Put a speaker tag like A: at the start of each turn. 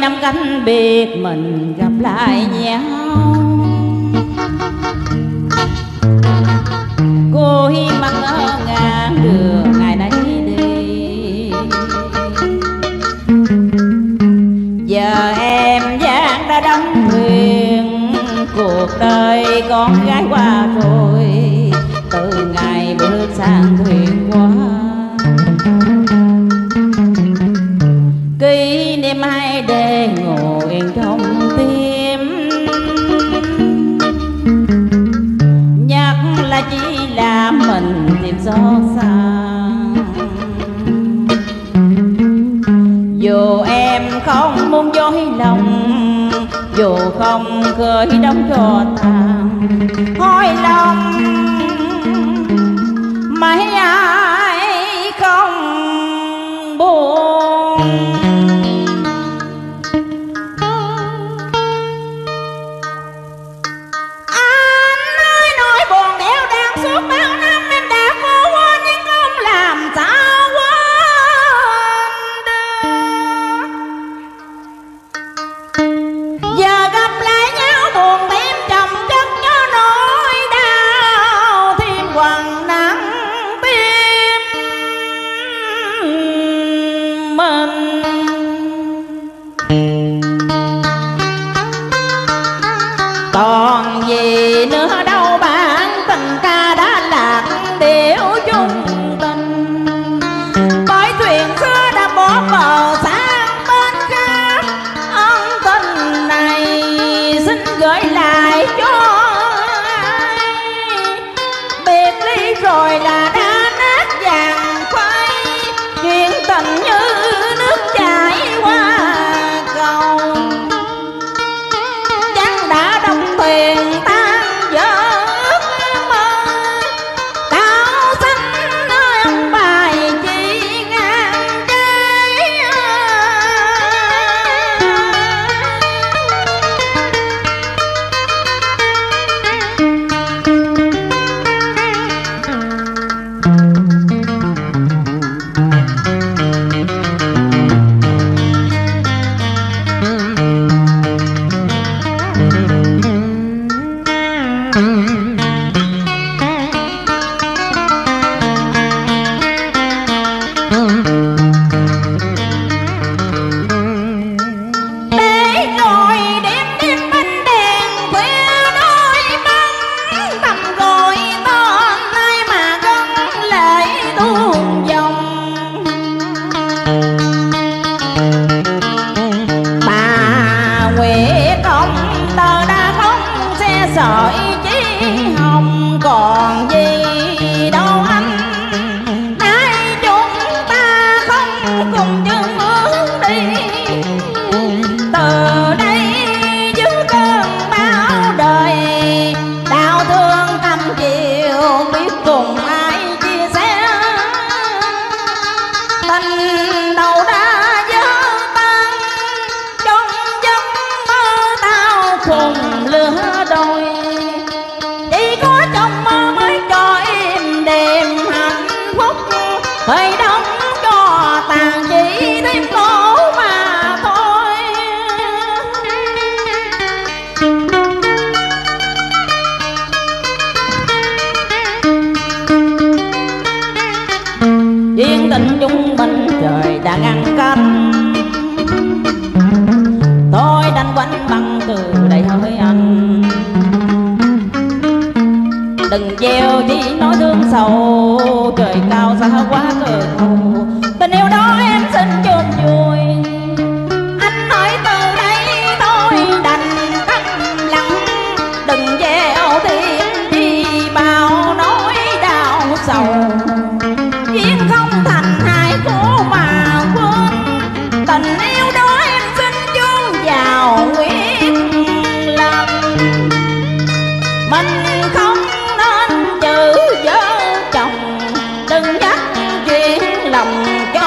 A: năm cánh biệt mình gặp lại nhau. Cô hi mặt ngỡ ngàng đường ngày nay đi. Giờ em Giang đã đóng thuyền, cuộc đời con gái qua rồi. Từ ngày bước sang thuyền qua, kỷ niệm hai đê ngồi yên trong tim. Nhắc là chỉ là mình tìm xót xa. Dù em không muốn dối lòng, dù không khơi đóng cho tàn hỏi lòng, mấy ai không buồn. Anh ơi nỗi buồn đeo đằng suốt bao năm em đã cố quên nhưng không làm sao quên được. Giờ gặp lại nhau buồn thêm chồng chất cho nỗi đau thêm quằn nắng tim mình. Còn gì nữa đâu bạn, tình ca đã lạc điệu chung tình. Bởi thuyền xưa đã bỏ bờ sang bên khác, ân tình này xin gửi lại cho ai. Biệt ly rồi là đã nát vàng phai, chuyện tình như nước chảy qua cầu. Chắc đã đóng thuyền tan vỡ ước mơ, cao xanh nơi ông bài chỉ ngang trái. Để rồi đêm đêm bánh đèn khuya đôi băng, tầm gọi tên ai mà gân lệ tuôn dòng. Bà Huệ công tờ đã không xe sợi chí hồng, còn gì đâu anh. Nay chúng ta không cùng chung hướng đi, từ đây dưới cơn bão đời đau thương căm chiều biết cùng ai chia sẻ. Tình đầu đã vỡ tan trong giấc mơ tao cùng lửa đôi. Chỉ có trong mơ mới cho em đêm hạnh phúc, hơi đóng cho tàn chỉ thêm khổ mà thôi. Duyên tình chung mình trời đã ngăn cách, tôi đành quanh bằng từ đây hỡi anh. Đừng gieo chỉ nói thương sầu, trời cao xa quá cờ thù. Tình yêu đó em xin chôn vùi, anh nói từ đây tôi đành câm lặng. Đừng gieo thêm chi bao nỗi đau sầu, duyên không thành hai cố mà quên. Tình yêu đó em xin chôn vào nguyện lòng, mình không nên chữ vợ chồng. Đừng nhắc chuyện lòng cho